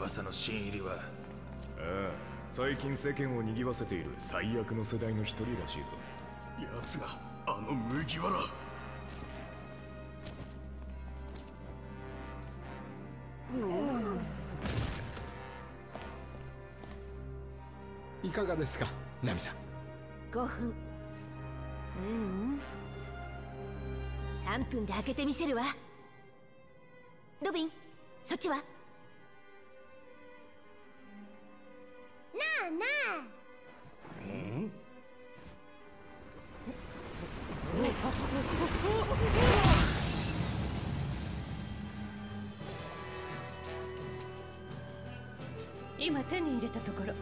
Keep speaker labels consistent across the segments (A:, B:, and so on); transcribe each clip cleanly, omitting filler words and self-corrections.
A: 噂の新入りは。
B: ああ、最近世間を賑わせている最悪の世代の一人らしいぞ。
C: 奴があの麦わら。
D: いかがですか、ナミさん。
E: 5分。3分で開けてみせるわ。ロビン、そっちは？なあなあ。
F: 今手に入れたところ。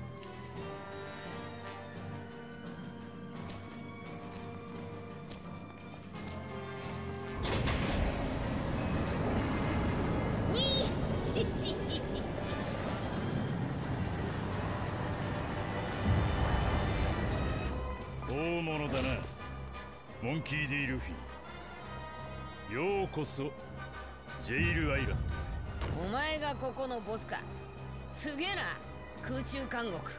G: 大物だな、モンキー・ディ・ルフィ。ようこそジェイルアイランド。
H: お前がここのボスか。すげえな、空中監獄。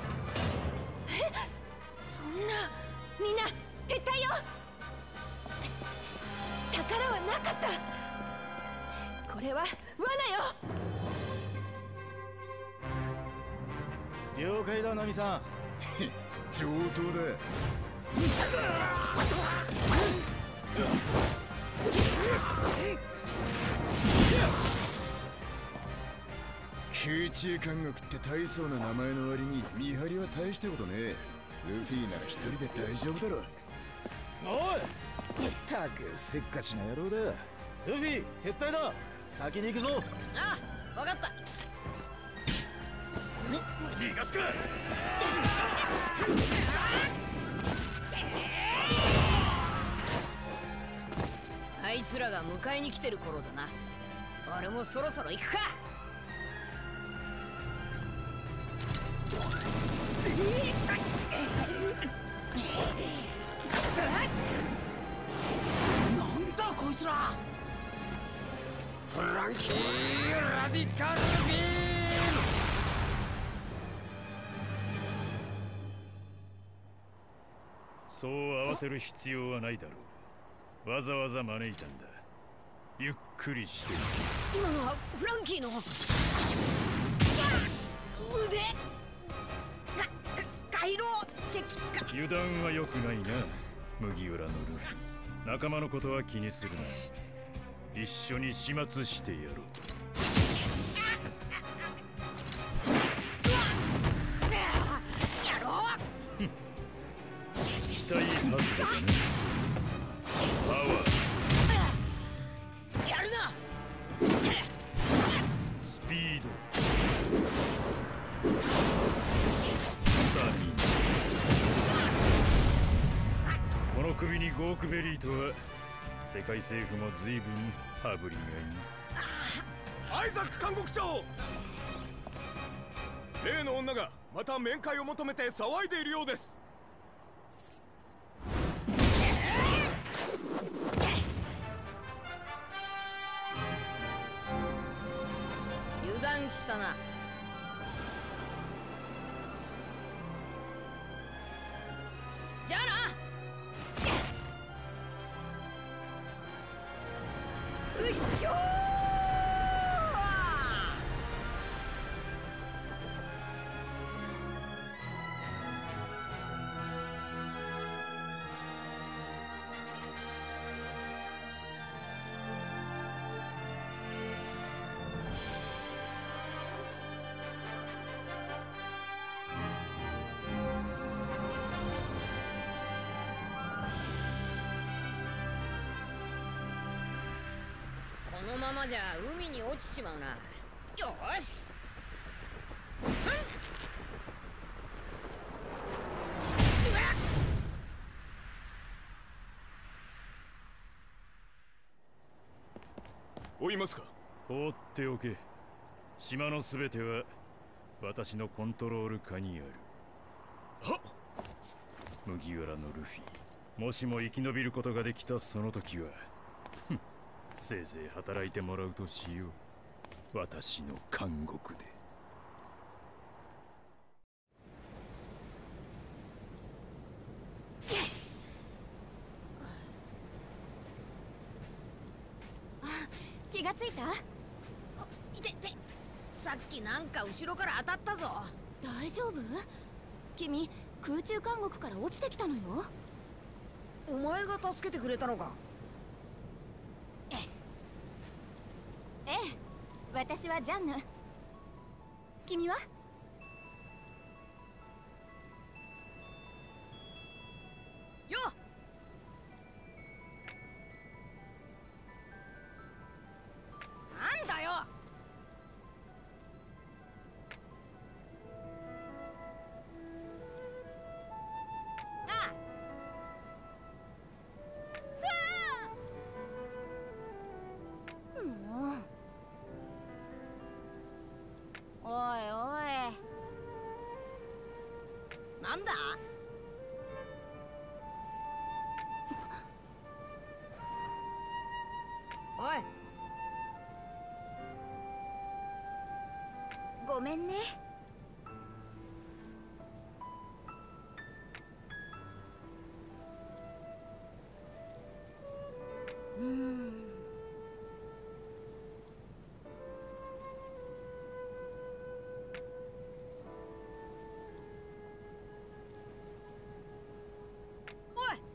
E: そんな、みんな撤退よ。宝はなかった。これは罠よ。
I: 了解だ、ナミさん。
B: 上等だ。空中監獄って大層な名前の割に見張りは大したことねえ。ルフィなら一人で大丈夫だろ。
I: おい、ったくせっかちな野郎だ。ルフィ撤退だ、先に行くぞ。
H: ああ、分かった。
C: 逃がすか。
H: あいつらが迎えに来てる頃だな。俺もそろそろ行くか。
C: なんだこいつら。
D: フランキーラディカルビーム。
G: そう慌てる必要はないだろう。わざわざ招いたんだ。ゆっくりしていけ。
H: 今のはフランキーの腕回廊石か。
G: 油断は良くないな、麦わらのルフィ。仲間のことは気にするな。一緒に始末してやろう。
H: やろう。
G: 期待外れだね。パワ
H: ーやるな。
G: スピード、スタミナ。この首にゴークベリーとは世界政府も随分羽振りがいい。
C: アイザック監獄長、例の女がまた面会を求めて騒いでいるようです。
H: 油断したな。じゃあな。うっひょー。このままじゃ海に落ちちまうな。よーし。
C: 追いますか。
G: 放っておけ。島のすべては私のコントロール下にある。
C: はっ。
G: 麦わらのルフィ、もしも生き延びることができたその時はせいぜい働いてもらうとしよう。 私の監獄で。
E: 気がついた？
H: いてて、さっきなんか後ろから当たったぞ。
E: 大丈夫？君空中監獄から落ちてきたのよ。
H: お前が助けてくれたのか？
E: ええ、私はジャンヌ。君は？
H: よっ、なんだよ。ああ、
E: もう。おいおい。
H: なんだ？おい。
E: ごめんね。
H: おい。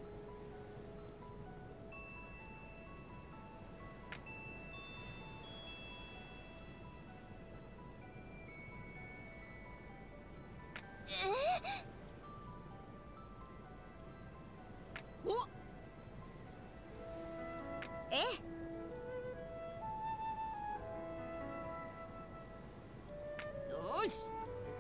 H: お。
E: ええ。
H: よし。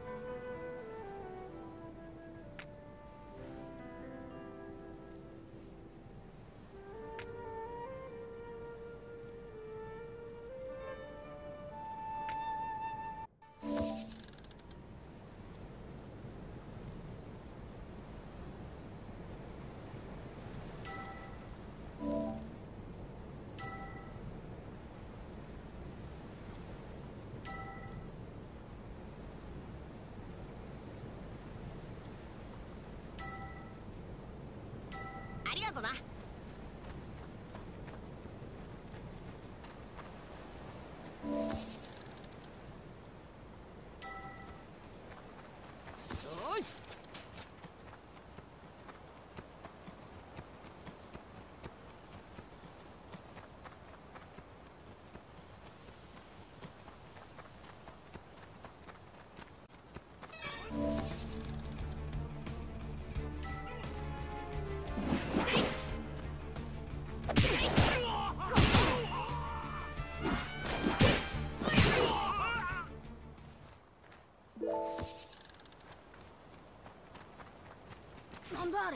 H: ありがとな。よし。なんだあれ。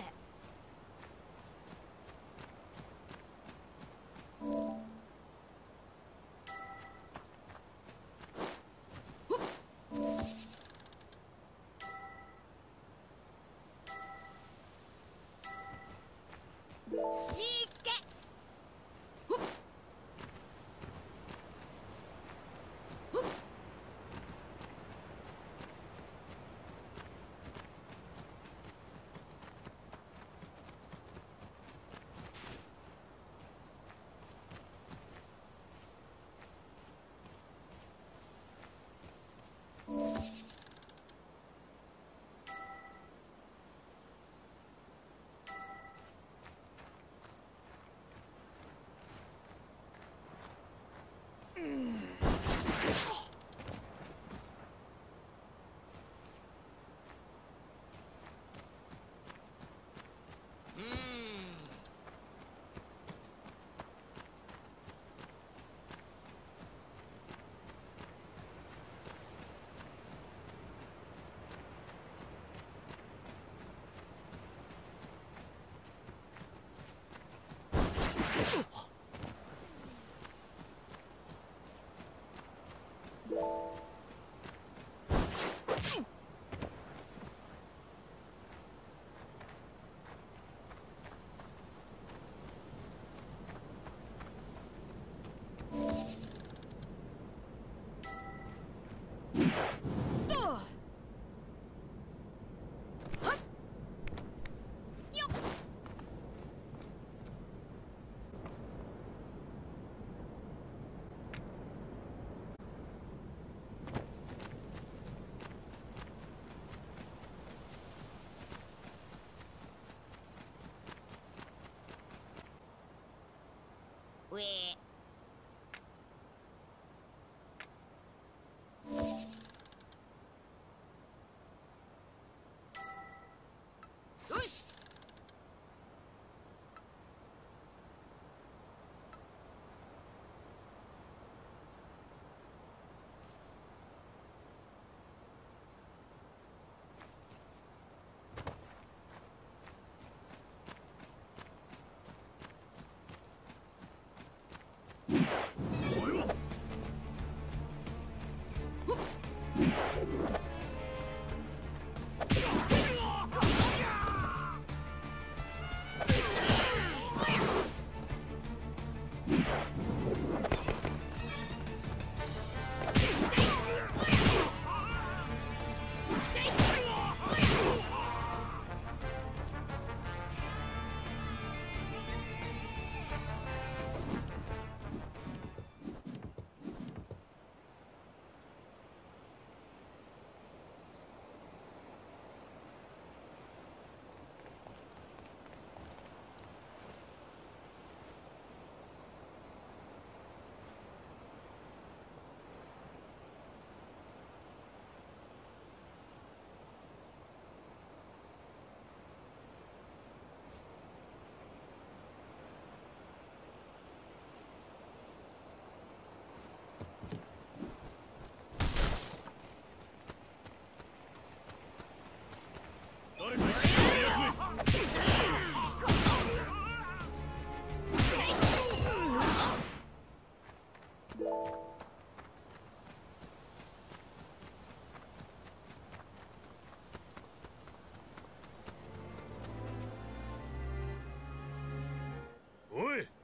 H: みっけ。ほっほっ。 うえよし。
G: おい。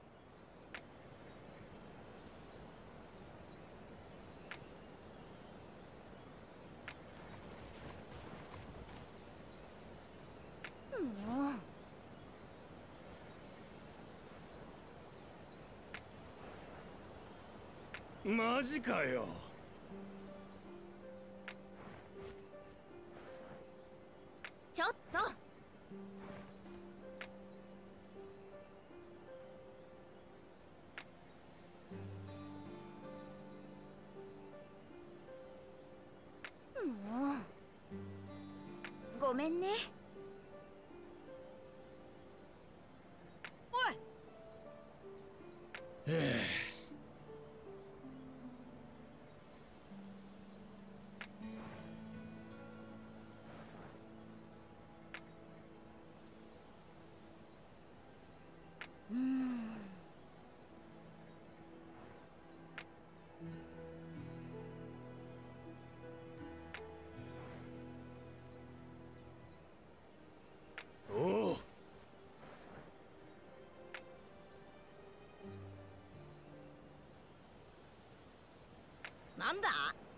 G: マジかよ。
E: ちょっと。もうごめんね。
H: おい。
G: おう。
H: なんだ。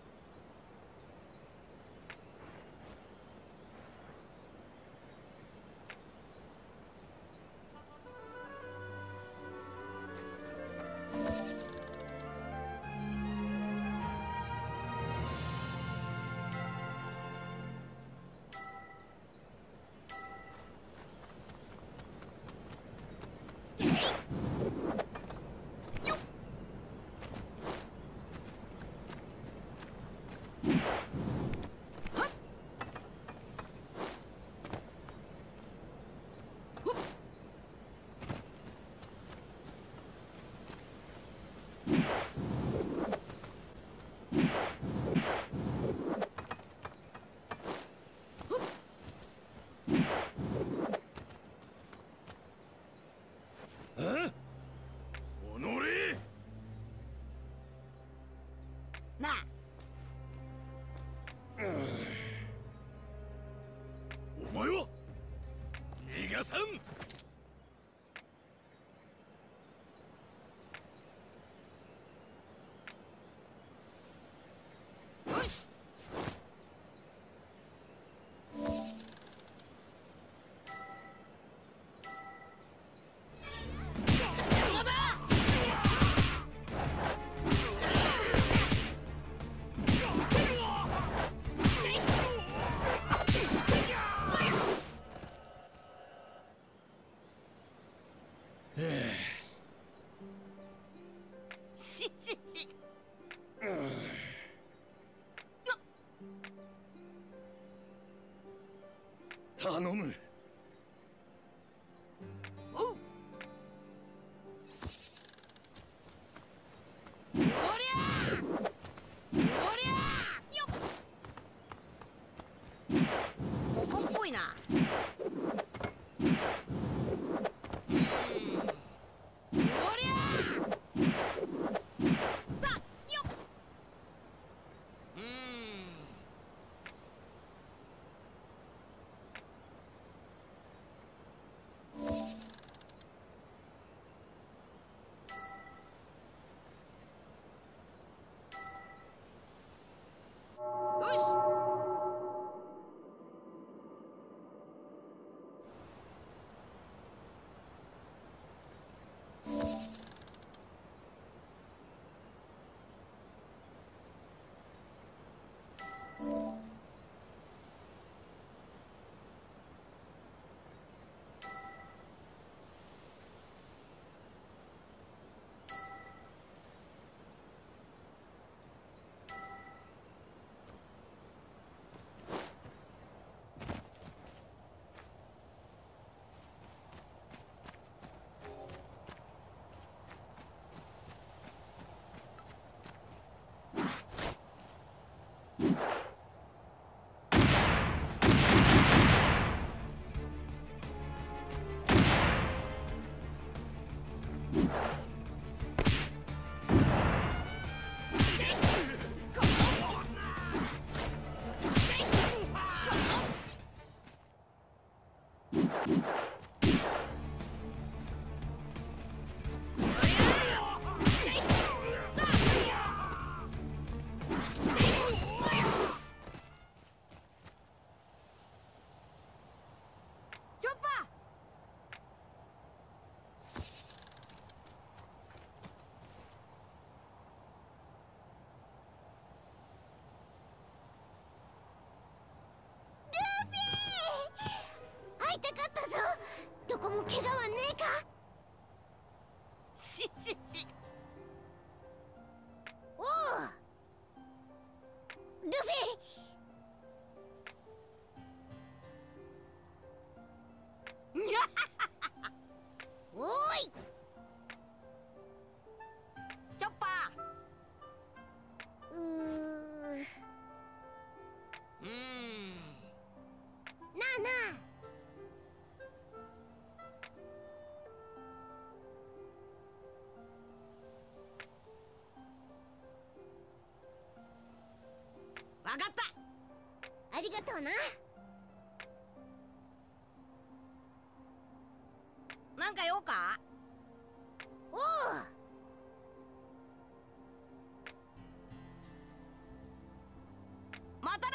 H: なあ。
G: お前は逃がさん。
H: よし。 わかった。
E: ありがとうな。
H: なんか用か？
E: おお。
H: またな。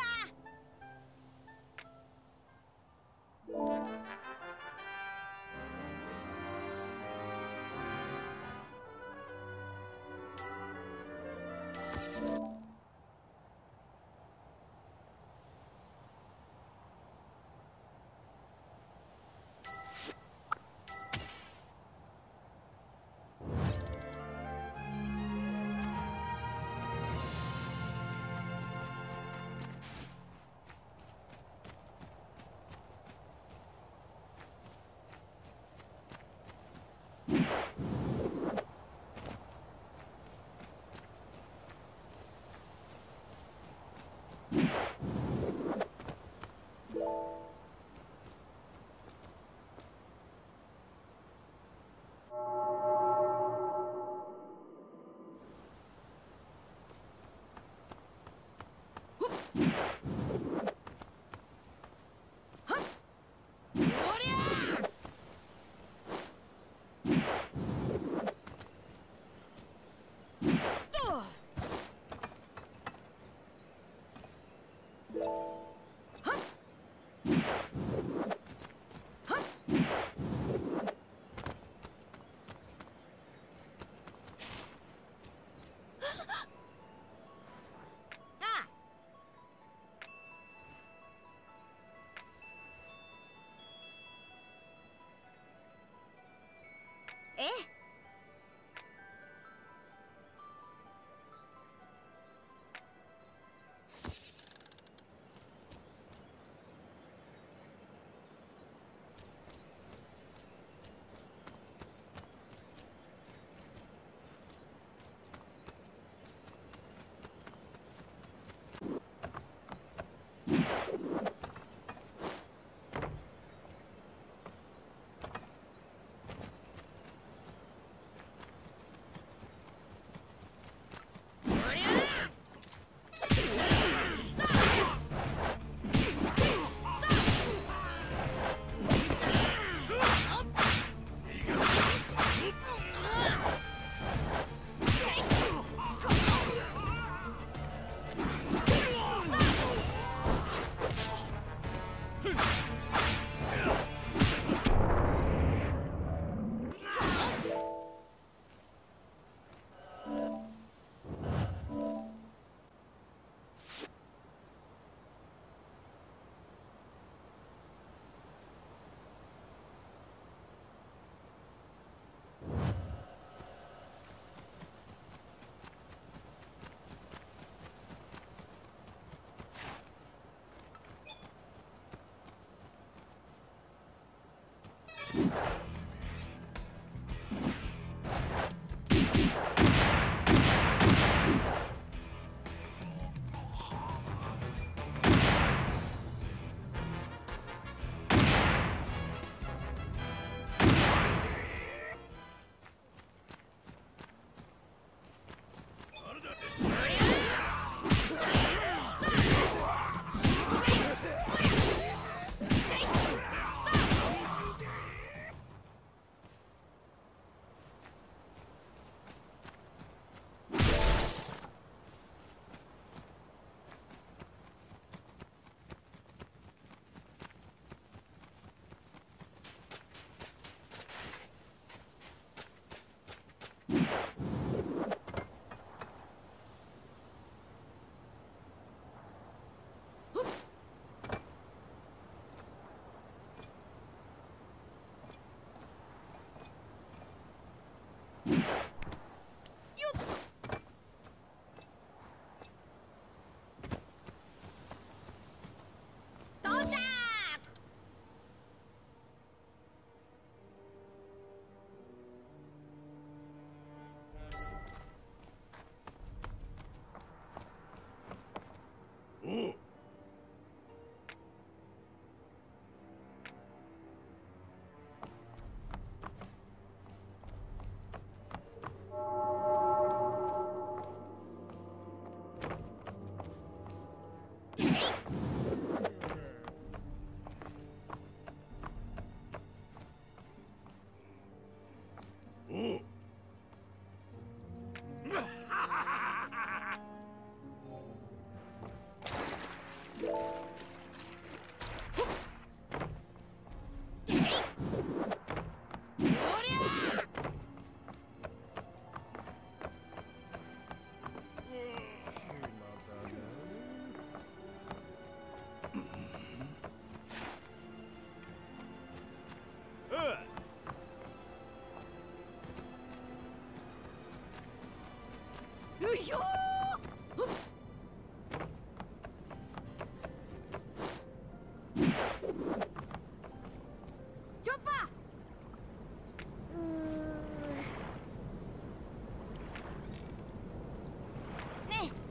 H: うひょチョッパー。ねえ。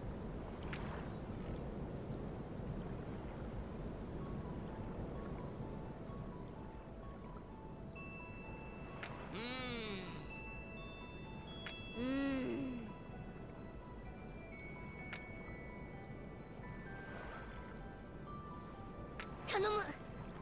H: 頼む。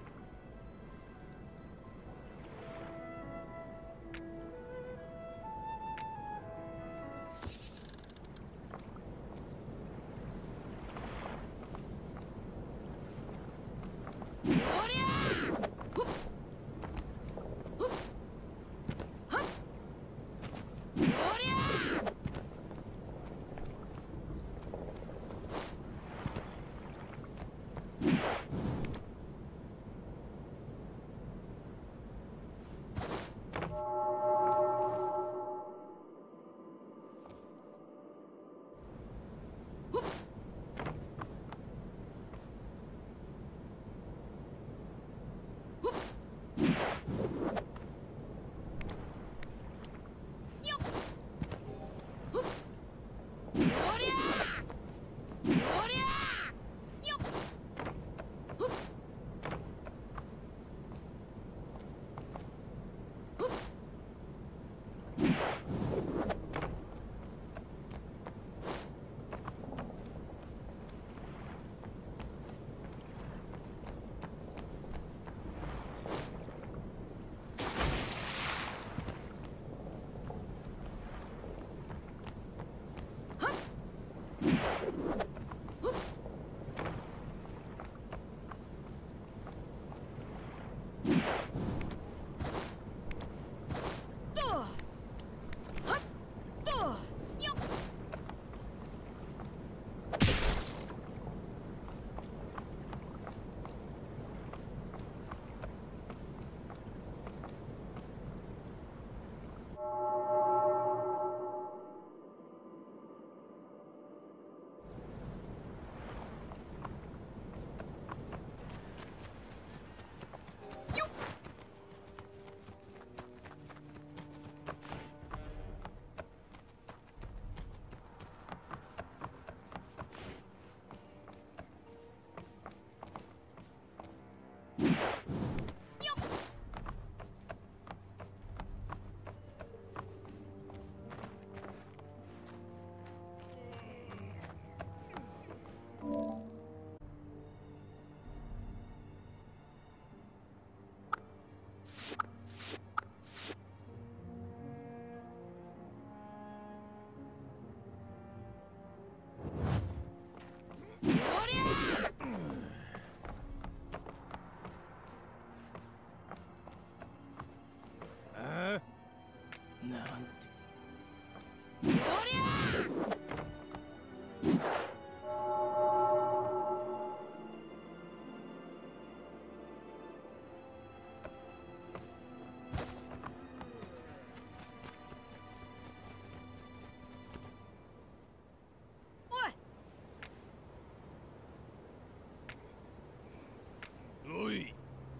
G: おい。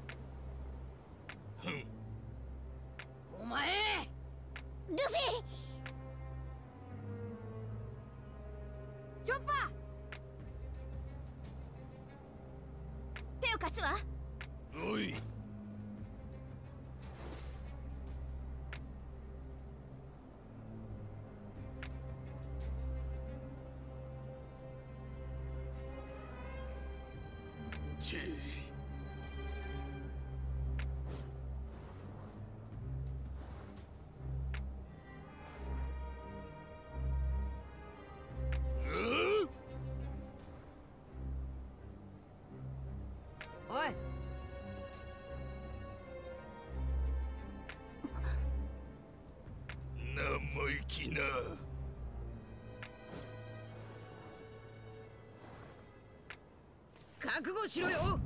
H: お前。
E: ルフィ。
H: チョッパー。
E: 手を貸すわ。
G: おい。
H: おい。
G: 生意気な。
H: 覚悟しろよ。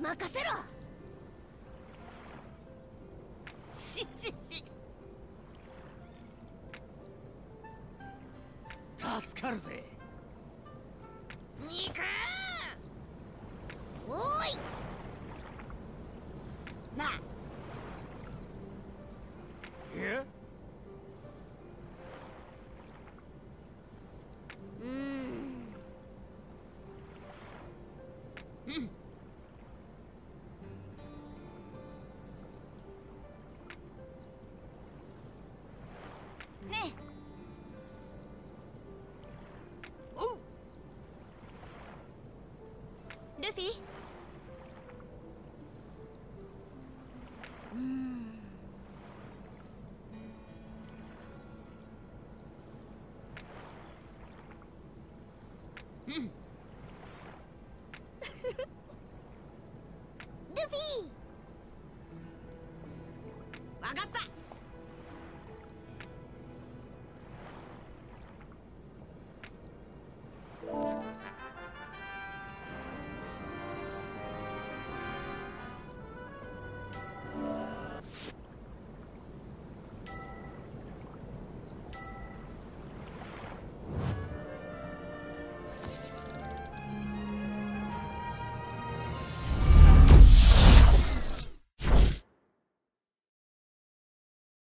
H: 任せろ。し
I: 助かるぜ。
H: ニカー。おーい。なあ。
C: え？
E: ね
H: おう。
E: ルフィ。